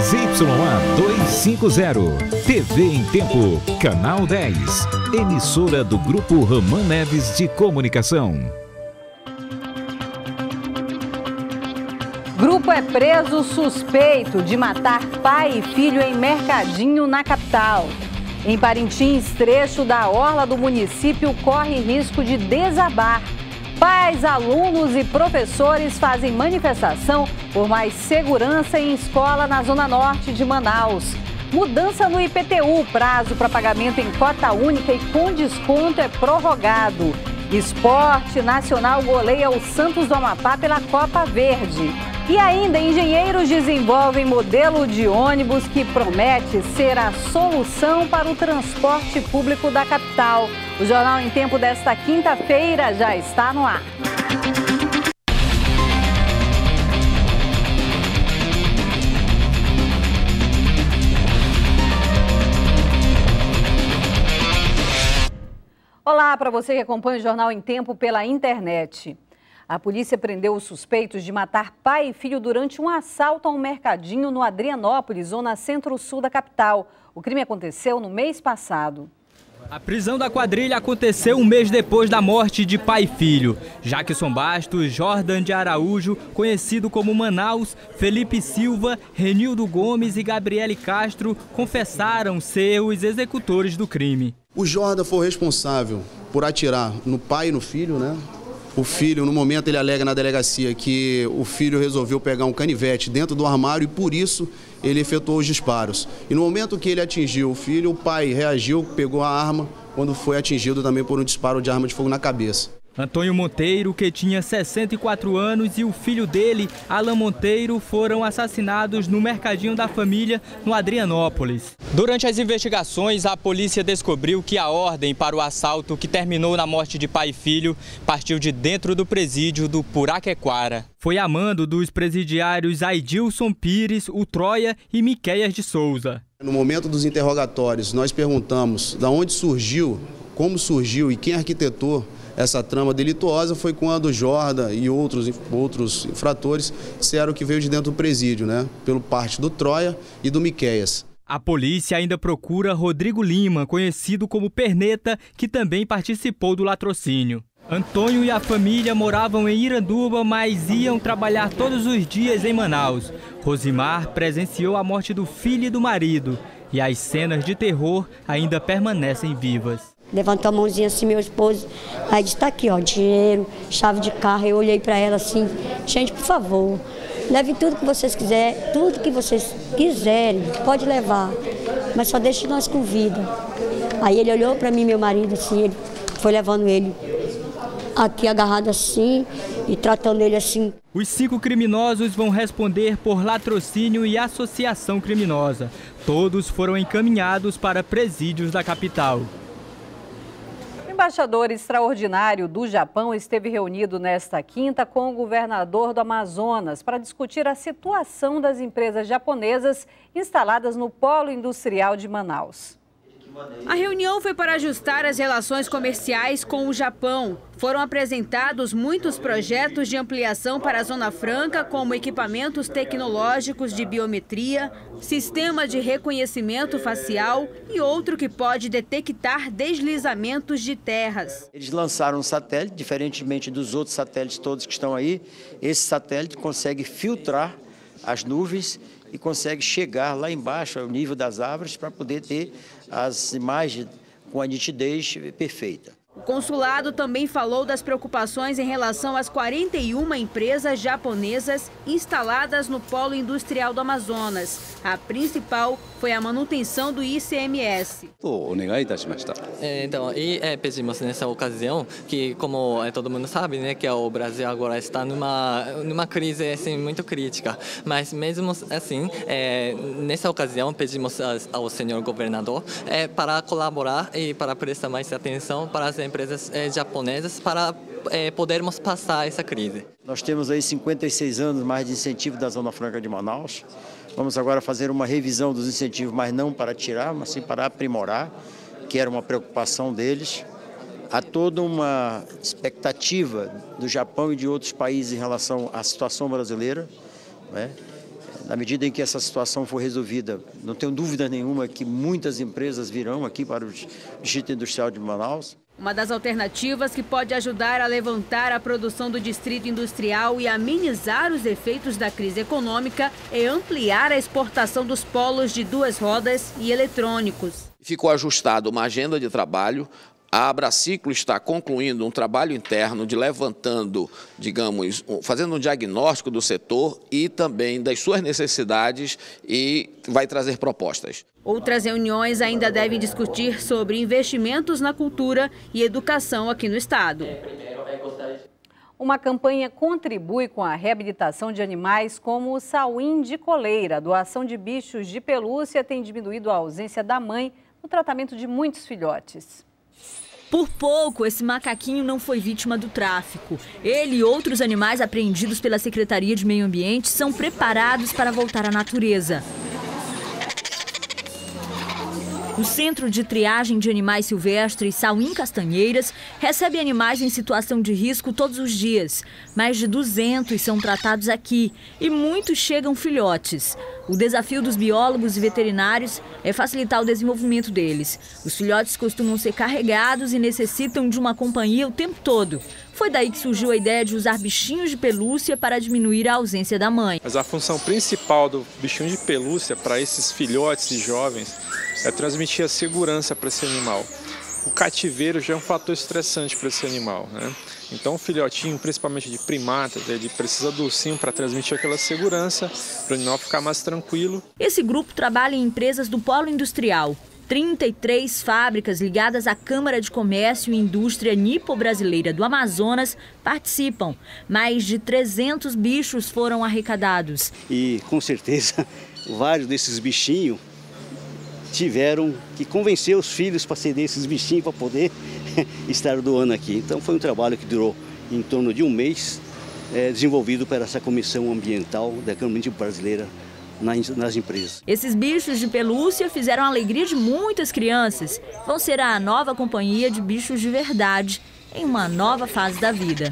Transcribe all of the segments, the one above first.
ZYA 250, TV em Tempo, Canal 10, emissora do Grupo Roman Neves de Comunicação. Grupo é preso suspeito de matar pai e filho em mercadinho na capital. Em Parintins, trecho da orla do município corre risco de desabar. Pais, alunos e professores fazem manifestação por mais segurança em escola na zona norte de Manaus. Mudança no IPTU, prazo para pagamento em cota única e com desconto é prorrogado. Esporte Nacional goleia o Santos do Amapá pela Copa Verde. E ainda, engenheiros desenvolvem modelo de ônibus que promete ser a solução para o transporte público da capital. O Jornal em Tempo desta quinta-feira já está no ar. Olá para você que acompanha o Jornal em Tempo pela internet. A polícia prendeu os suspeitos de matar pai e filho durante um assalto a um mercadinho no Adrianópolis, zona centro-sul da capital. O crime aconteceu no mês passado. A prisão da quadrilha aconteceu um mês depois da morte de pai e filho. Jackson Bastos, Jordan de Araújo, conhecido como Manaus, Felipe Silva, Renildo Gomes e Gabriele Castro confessaram ser os executores do crime. O Jordan foi responsável por atirar no pai e no filho, né? O filho, no momento, ele alega na delegacia que o filho resolveu pegar um canivete dentro do armário e, por isso, ele efetuou os disparos. E no momento que ele atingiu o filho, o pai reagiu, pegou a arma, quando foi atingido também por um disparo de arma de fogo na cabeça. Antônio Monteiro, que tinha 64 anos, e o filho dele, Alan Monteiro, foram assassinados no mercadinho da família, no Adrianópolis. Durante as investigações, a polícia descobriu que a ordem para o assalto que terminou na morte de pai e filho partiu de dentro do presídio do Puraquequara. Foi a mando dos presidiários Aidilson Pires, o Troia e Miqueias de Souza. No momento dos interrogatórios, nós perguntamos de onde surgiu, como surgiu e quem arquitetou essa trama delituosa. Foi quando o Jordan e outros infratores disseram que veio de dentro do presídio, né? Pelo parte do Troia e do Miqueias. A polícia ainda procura Rodrigo Lima, conhecido como Perneta, que também participou do latrocínio. Antônio e a família moravam em Iranduba, mas iam trabalhar todos os dias em Manaus. Rosimar presenciou a morte do filho e do marido. E as cenas de terror ainda permanecem vivas. Levantou a mãozinha assim, meu esposo, aí disse, tá aqui, ó, dinheiro, chave de carro. Eu olhei para ela assim, gente, por favor, leve tudo que vocês quiserem, tudo que vocês quiserem, pode levar, mas só deixe nós com vida. Aí ele olhou para mim, meu marido, assim, ele foi levando ele aqui agarrado assim e tratando ele assim. Os 5 criminosos vão responder por latrocínio e associação criminosa. Todos foram encaminhados para presídios da capital. O embaixador extraordinário do Japão esteve reunido nesta quinta com o governador do Amazonas para discutir a situação das empresas japonesas instaladas no Polo Industrial de Manaus. A reunião foi para ajustar as relações comerciais com o Japão. Foram apresentados muitos projetos de ampliação para a Zona Franca, como equipamentos tecnológicos de biometria, sistema de reconhecimento facial e outro que pode detectar deslizamentos de terras. Eles lançaram um satélite, diferentemente dos outros satélites todos que estão aí. Esse satélite consegue filtrar as nuvens e consegue chegar lá embaixo, ao nível das árvores, para poder ter as imagens com a nitidez perfeita. O consulado também falou das preocupações em relação às 41 empresas japonesas instaladas no Polo Industrial do Amazonas. A principal foi a manutenção do ICMS. Então, pedimos nessa ocasião que, como todo mundo sabe, né, que o Brasil agora está numa crise assim, muito crítica. Mas mesmo assim, nessa ocasião pedimos ao senhor governador para colaborar e para prestar mais atenção para as empresas japonesas para podermos passar essa crise. Nós temos aí 56 anos mais de incentivo da Zona Franca de Manaus. Vamos agora fazer uma revisão dos incentivos, mas não para tirar, mas sim para aprimorar, que era uma preocupação deles. Há toda uma expectativa do Japão e de outros países em relação à situação brasileira, né? Na medida em que essa situação for resolvida, não tenho dúvida nenhuma que muitas empresas virão aqui para o Distrito Industrial de Manaus. Uma das alternativas que pode ajudar a levantar a produção do Distrito Industrial e amenizar os efeitos da crise econômica é ampliar a exportação dos polos de 2 rodas e eletrônicos. Ficou ajustada uma agenda de trabalho. A Abraciclo está concluindo um trabalho interno de levantando, digamos, fazendo um diagnóstico do setor e também das suas necessidades e vai trazer propostas. Outras reuniões ainda devem discutir sobre investimentos na cultura e educação aqui no estado. Uma campanha contribui com a reabilitação de animais como o sauim de coleira. A doação de bichos de pelúcia tem diminuído a ausência da mãe no tratamento de muitos filhotes. Por pouco, esse macaquinho não foi vítima do tráfico. Ele e outros animais apreendidos pela Secretaria de Meio Ambiente são preparados para voltar à natureza. O Centro de Triagem de Animais Silvestres Sauim Castanheiras recebe animais em situação de risco todos os dias. Mais de 200 são tratados aqui e muitos chegam filhotes. O desafio dos biólogos e veterinários é facilitar o desenvolvimento deles. Os filhotes costumam ser carregados e necessitam de uma companhia o tempo todo. Foi daí que surgiu a ideia de usar bichinhos de pelúcia para diminuir a ausência da mãe. Mas a função principal do bichinho de pelúcia para esses filhotes e jovens é transmitir a segurança para esse animal. O cativeiro já é um fator estressante para esse animal, né? Então o filhotinho, principalmente de primatas, ele precisa do ursinho para transmitir aquela segurança, para o animal ficar mais tranquilo. Esse grupo trabalha em empresas do polo industrial. 33 fábricas ligadas à Câmara de Comércio e Indústria Nipo-Brasileira do Amazonas participam. Mais de 300 bichos foram arrecadados. E com certeza vários desses bichinhos tiveram que convencer os filhos para ceder esses bichinhos para poder estar doando aqui. Então foi um trabalho que durou em torno de um mês, desenvolvido por essa comissão ambiental da Câmara Brasileira nas empresas. Esses bichos de pelúcia fizeram a alegria de muitas crianças. Vão ser a nova companhia de bichos de verdade em uma nova fase da vida.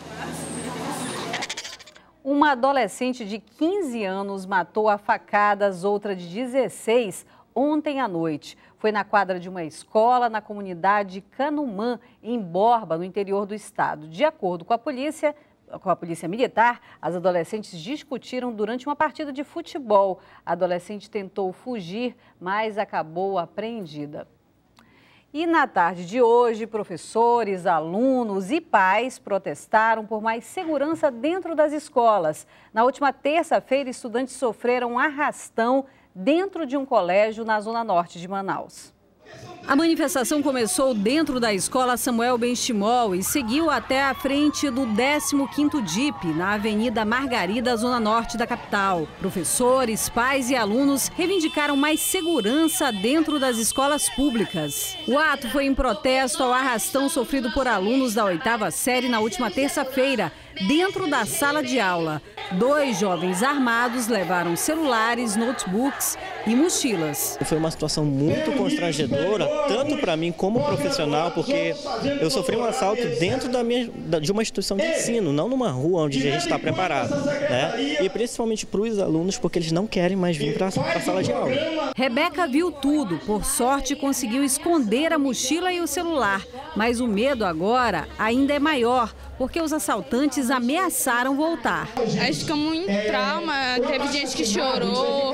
Uma adolescente de 15 anos matou a facadas outra de 16 ontem à noite. Foi na quadra de uma escola na comunidade Canumã, em Borba, no interior do estado. De acordo com a polícia militar, as adolescentes discutiram durante uma partida de futebol. A adolescente tentou fugir, mas acabou apreendida. E na tarde de hoje, professores, alunos e pais protestaram por mais segurança dentro das escolas. Na última terça-feira, estudantes sofreram um arrastão dentro de um colégio na zona norte de Manaus. A manifestação começou dentro da escola Samuel Benchimol e seguiu até a frente do 15º DIP, na Avenida Margarida, zona norte da capital. Professores, pais e alunos reivindicaram mais segurança dentro das escolas públicas. O ato foi em protesto ao arrastão sofrido por alunos da 8ª série na última terça-feira, dentro da sala de aula. 2 jovens armados levaram celulares, notebooks e mochilas. Foi uma situação muito constrangedora, tanto para mim como profissional, porque eu sofri um assalto dentro de uma instituição de ensino, não numa rua onde a gente está preparado, né? E principalmente para os alunos, porque eles não querem mais vir para a sala de aula. Rebeca viu tudo, por sorte conseguiu esconder a mochila e o celular, mas o medo agora ainda é maior, porque os assaltantes ameaçaram voltar. A gente ficou muito em trauma, teve gente que chorou,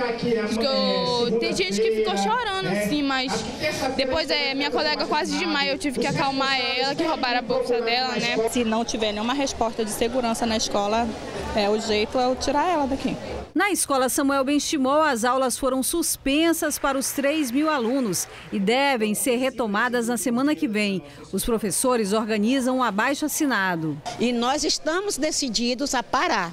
tem gente que ficou chorando assim, mas depois minha colega quase desmaiou, eu tive que acalmar ela, que roubaram a bolsa dela, né? Se não tiver nenhuma resposta de segurança na escola, o jeito é eu tirar ela daqui. Na escola Samuel Benchimol, as aulas foram suspensas para os 3.000 alunos e devem ser retomadas na semana que vem. Os professores organizam um abaixo-assinado. E nós estamos decididos a parar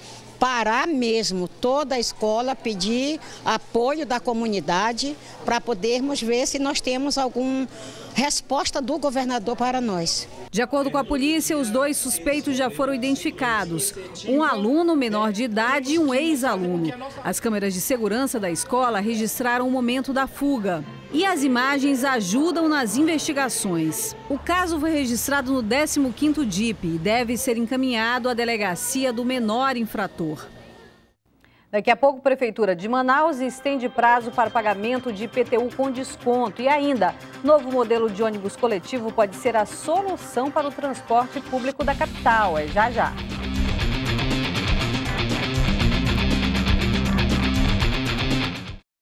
mesmo, toda a escola, pedir apoio da comunidade para podermos ver se nós temos alguma resposta do governador para nós. De acordo com a polícia, os 2 suspeitos já foram identificados. Um aluno menor de idade e um ex-aluno. As câmeras de segurança da escola registraram o momento da fuga. E as imagens ajudam nas investigações. O caso foi registrado no 15º DIP e deve ser encaminhado à delegacia do menor infrator. Daqui a pouco, a Prefeitura de Manaus estende prazo para pagamento de IPTU com desconto. E ainda, novo modelo de ônibus coletivo pode ser a solução para o transporte público da capital. É já já.